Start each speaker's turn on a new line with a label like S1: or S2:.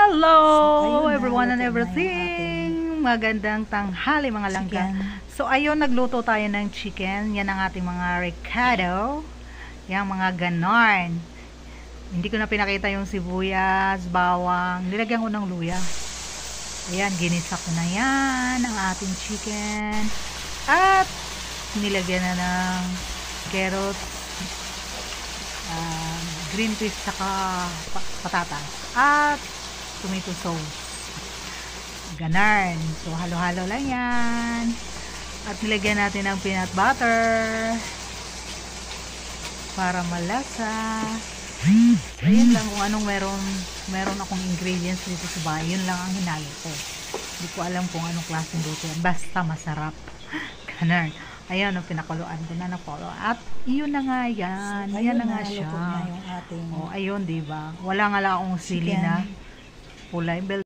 S1: Hello
S2: Ayun na,
S1: everyone and
S2: luto na yung
S1: everything. Magandang tanghali mga langga. So ayun, nagluto tayo ng chicken. Yan ang ating mga recado. Yan mga ganon. Hindi ko na pinakita yung sibuyas, bawang. Nilagyan ko ng luya. Ayan, ginisa ko na yan ang ating chicken. At nilagyan na ng carrot, green peas, saka patatas. At tomato sauce. Ganon. So, halo-halo lang yan. At nilagyan natin ng peanut butter para malasa. So, yun lang kung anong meron akong ingredients dito sa bahay. Yun lang ang hinalo ko. Hindi ko alam kung anong klaseng luto yan. Basta masarap. Ganon. Ayan, pinakuluan ko na napolo. At yun na nga yan.
S2: So,
S1: ayan na
S2: ayun
S1: nga
S2: na,
S1: siya.
S2: luto na yung ating
S1: Oh, ayun, diba? Wala nga lang akong sili na kulay.